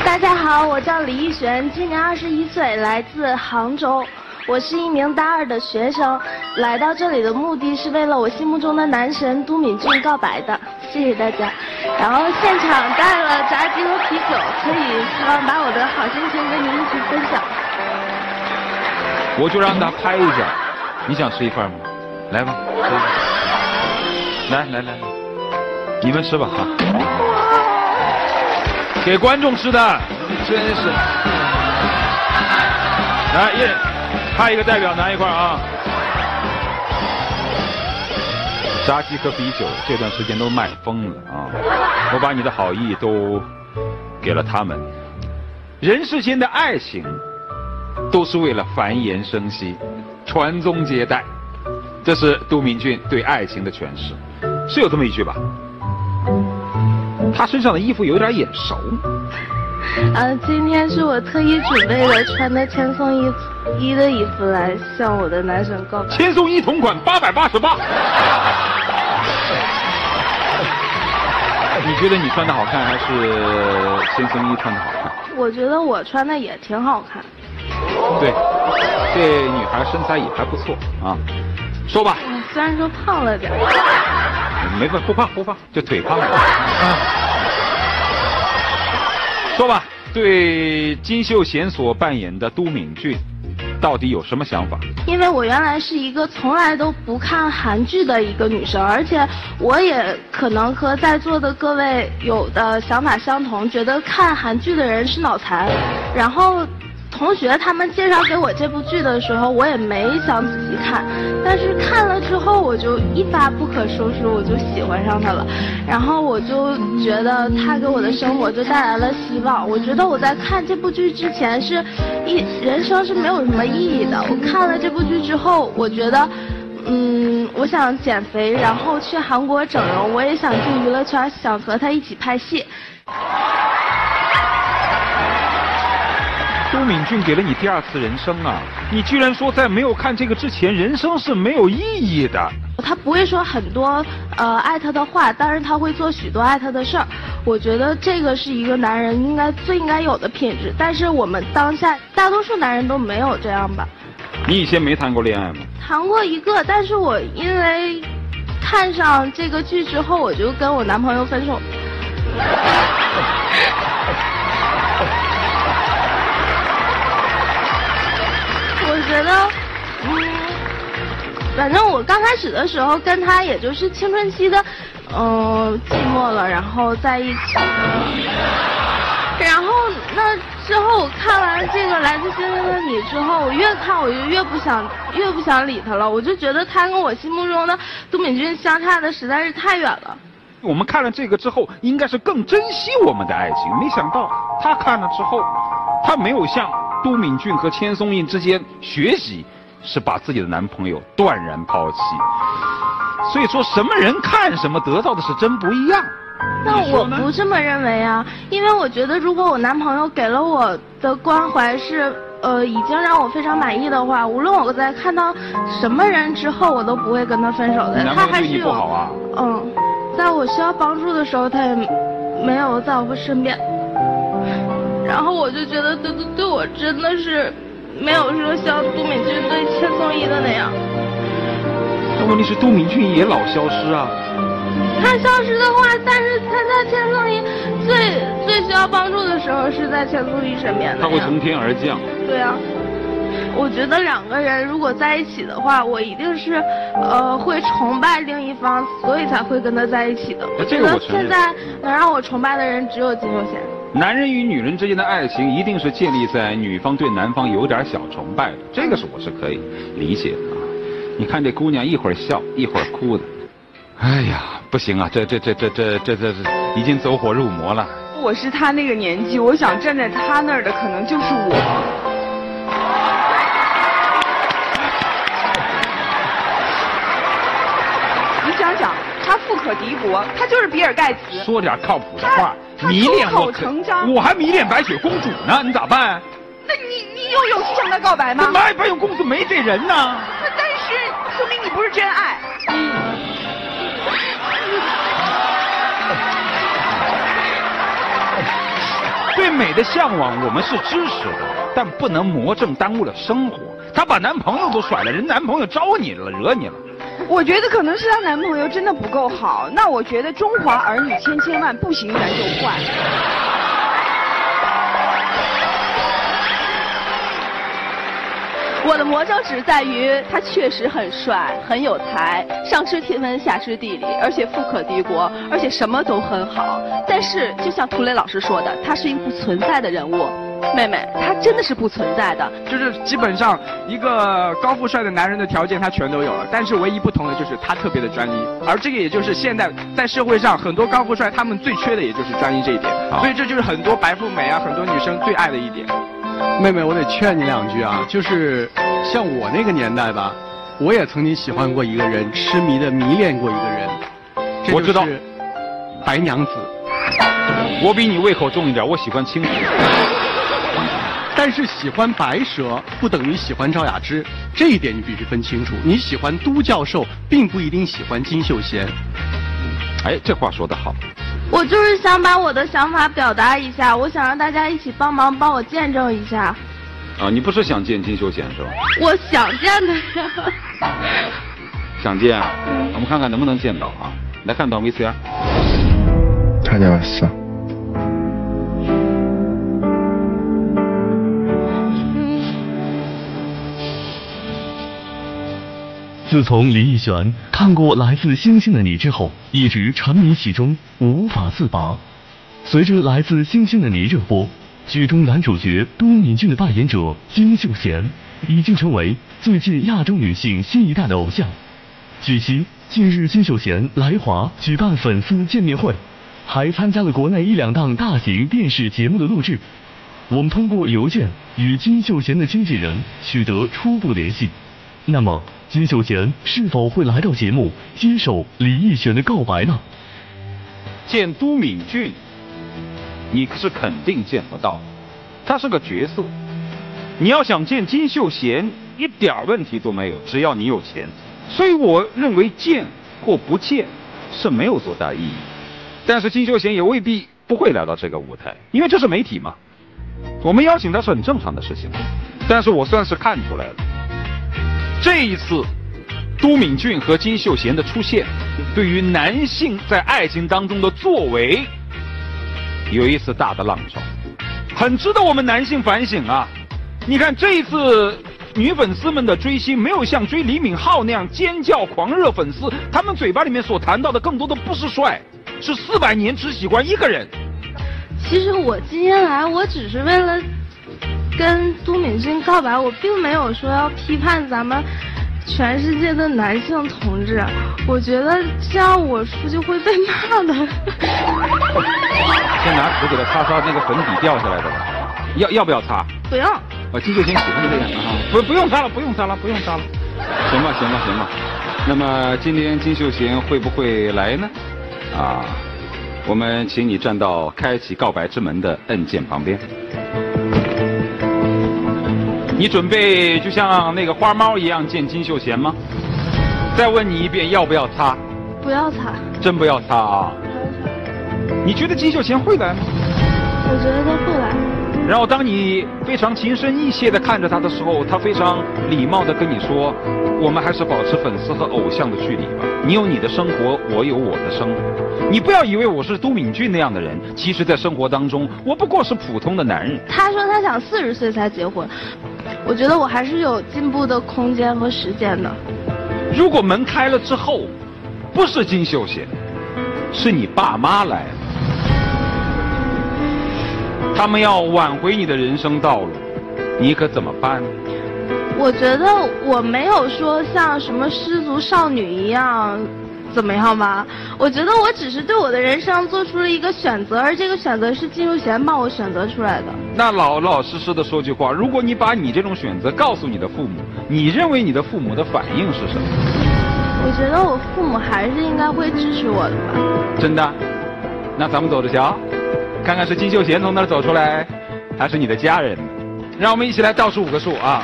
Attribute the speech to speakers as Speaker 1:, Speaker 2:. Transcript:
Speaker 1: 大家好，我叫李逸璇，今年21岁，来自杭州。我是一名大2的学生，来到这里的目的是为了我心目中的男神都敏俊告白的，谢谢大家。然后现场带了炸鸡和啤酒，可以希望把我的好心情跟您一起分享。
Speaker 2: 我就让他拍一下，你想吃一份吗？来吧，吃一个。来，你们吃吧哈。给观众吃的，真是。来，一人派一个代表拿一块啊。炸鸡和啤酒这段时间都卖疯了啊！我把你的好意都给了他们。人世间的爱情都是为了繁衍生息、传宗接代，这是都敏俊对爱情的诠释，是有这么一句吧？他身上的衣服有点眼熟。
Speaker 1: 今天是我特意准备的，穿的千颂伊的衣服来向我的男神告白。
Speaker 2: 千颂伊同款888。你觉得你穿的好看，还是千颂伊穿的好看？
Speaker 1: 我觉得我穿的也挺好看。
Speaker 2: 对，这女孩身材也还不错啊。说吧。
Speaker 1: 虽然说胖了点。
Speaker 2: 没不胖，就腿胖了。说吧，对金秀贤所扮演的都敏俊，到底有什么想法？
Speaker 1: 因为我原来是一个从来都不看韩剧的一个女生，而且我也可能和在座的各位有的想法相同，觉得看韩剧的人是脑残。然后同学他们介绍给我这部剧的时候，我也没想仔细看，但是看了之后我就一发不可收拾，我就喜欢上他了。然后我就觉得他给我的生活就带来了希望。我觉得我在看这部剧之前人生是没有什么意义的。我看了这部剧之后，我觉得我想减肥，然后去韩国整容，我也想进娱乐圈，想和他一起拍戏。
Speaker 2: 都敏俊给了你第2次人生啊！你居然说在没有看这个之前，人生是没有意义的。
Speaker 1: 他不会说很多爱他的话，但是他会做许多爱他的事儿。我觉得这个是一个男人最应该有的品质，但是我们当下大多数男人都没有这样吧。
Speaker 2: 你以前没谈过恋爱吗？
Speaker 1: 谈过一个，但是我因为看上这个剧之后，我就跟我男朋友分手。我觉得，反正我刚开始的时候跟他也就是青春期的，寂寞了，然后在一起。然后那之后我看完这个《来自星星的你》之后，我越看我就越不想理他了。我就觉得他跟我心目中的都敏俊相差的实在是太远了。
Speaker 2: 我们看了这个之后，应该是更珍惜我们的爱情。没想到他看了之后，他没有像都敏俊和千颂伊之间学习，是把自己的男朋友断然抛弃。所以说什么人看什么，得到的是真不一样。
Speaker 1: 那我不这么认为啊，因为我觉得如果我男朋友给了我的关怀是已经让我非常满意的话，无论我在看到什么人之后，我都不会跟他分手的。他还是有在我需要帮助的时候，他也没有在我身边。然后我就觉得对我真的是没有说像都敏俊对千颂伊的那样。
Speaker 2: 那问题是都敏俊也老消失啊。
Speaker 1: 他消失的话，但是他在千颂伊最需要帮助的时候是在千颂伊身边的。
Speaker 2: 他会从天而降。对
Speaker 1: 啊。我觉得2个人如果在一起的话，我一定是会崇拜另一方，所以才会跟他在一起的。我觉得现在能让我崇拜的人只有金秀贤。
Speaker 2: 男人与女人之间的爱情一定是建立在女方对男方有点小崇拜的，这个是我是可以理解的啊。你看这姑娘一会儿笑一会儿哭的，哎呀，不行啊，这已经走火入魔了。
Speaker 3: 我是他那个年纪，我想站在他那儿的可能就是我。你想想，他富可敌国，他就是比尔盖茨。
Speaker 2: 说点靠谱的话，迷恋我还迷恋白雪公主呢，你咋办？
Speaker 3: 那你有勇气向他告白吗？
Speaker 2: 白雪公主没这人呢。
Speaker 3: 但是说明你不是真爱。
Speaker 2: 对美的向往我们是支持的，但不能魔怔耽误了生活。她把男朋友都甩了，人男朋友招你了，惹你了。
Speaker 3: 我觉得可能是她男朋友真的不够好。那我觉得中华儿女千千万，不行咱就换。
Speaker 1: 我的魔咒只在于他确实很帅，很有才，上知天文下知地理，而且富可敌国，而且什么都很好。但是就像涂磊老师说的，他是一个不存在的人物。妹妹，他真的是不存在的。
Speaker 4: 就是基本上一个高富帅的男人的条件他全都有了，但是唯一不同的就是他特别的专一，而这个也就是现在在社会上很多高富帅他们最缺的也就是专一这一点，所以这就是很多白富美啊，很多女生最爱的一点。
Speaker 5: 妹妹，我得劝你两句啊，就是像我那个年代吧，我也曾经喜欢过一个人，痴迷的迷恋过一个人，
Speaker 2: 我知道，
Speaker 5: 白娘子。
Speaker 2: 我比你胃口重一点，我喜欢青蛇。
Speaker 5: 但是喜欢白蛇不等于喜欢赵雅芝，这一点你必须分清楚。你喜欢都教授，并不一定喜欢金秀贤。
Speaker 2: 哎，这话说得好。
Speaker 1: 我就是想把我的想法表达一下，我想让大家一起帮忙帮我见证一下。
Speaker 2: 啊，你不是想见金秀贤是吧？
Speaker 1: 我想见的呀。
Speaker 2: 想见啊？我们看看能不能见到啊？来看到 VCR。
Speaker 6: 다녀왔어.
Speaker 7: 自从李易璇看过《来自星星的你》之后，一直沉迷其中，无法自拔。随着《来自星星的你》热播，剧中男主角都敏俊的扮演者金秀贤已经成为最近亚洲女性新一代的偶像。据悉，近日金秀贤来华举办粉丝见面会，还参加了国内1、2档大型电视节目的录制。我们通过邮件与金秀贤的经纪人取得初步联系。那么，金秀贤是否会来到节目接受李易璇的告白呢？
Speaker 2: 见都敏俊，你是肯定见不到，他是个角色。你要想见金秀贤，一点问题都没有，只要你有钱。所以我认为见或不见是没有多大意义。但是金秀贤也未必不会来到这个舞台，因为这是媒体嘛，我们邀请他是很正常的事情。但是我算是看出来了，这一次都敏俊和金秀贤的出现，对于男性在爱情当中的作为有一次大的浪潮，很值得我们男性反省啊。你看这一次女粉丝们的追星没有像追李敏镐那样尖叫狂热粉丝，他们嘴巴里面所谈到的更多的不是帅，是400年只喜欢一个人。
Speaker 1: 其实我今天来，我只是为了跟都敏俊告白，我并没有说要批判咱们全世界的男性同志。我觉得这样我出去会被骂的。
Speaker 2: 先拿纸给他擦擦那个粉底掉下来的吧，要不要擦？
Speaker 1: 不用。
Speaker 2: 金秀贤喜欢这个样啊，不用擦了，不用擦了，不用擦了。行吧，行吧，行吧。那么今天金秀贤会不会来呢？啊，我们请你站到开启告白之门的按键旁边。你准备就像那个花猫一样见金秀贤吗？再问你一遍，要不要擦？
Speaker 1: 不要擦。
Speaker 2: 真不要擦啊？你觉得金秀贤会来吗？
Speaker 1: 我觉得他会来。
Speaker 2: 然后当你非常情深意切地看着他的时候，他非常礼貌地跟你说，我们还是保持粉丝和偶像的距离吧，你有你的生活，我有我的生活。你不要以为我是都敏俊那样的人，其实在生活当中我不过是普通的男人。
Speaker 1: 他说他想40岁才结婚，我觉得我还是有进步的空间和时间的。
Speaker 2: 如果门开了之后不是金秀贤，是你爸妈来了，他们要挽回你的人生道路，你可怎么办？
Speaker 1: 我觉得我没有说像什么失足少女一样怎么样吧，我觉得我只是对我的人生做出了一个选择，而这个选择是金秀贤帮我选择出来的。那
Speaker 2: 老老实实的说句话，如果你把你这种选择告诉你的父母，你认为你的父母的反应是什么？
Speaker 1: 我觉得我父母还是应该会支持我的吧。
Speaker 2: 真的？那咱们走着瞧，看看是金秀贤从那儿走出来，还是你的家人。让我们一起来倒数5个数啊！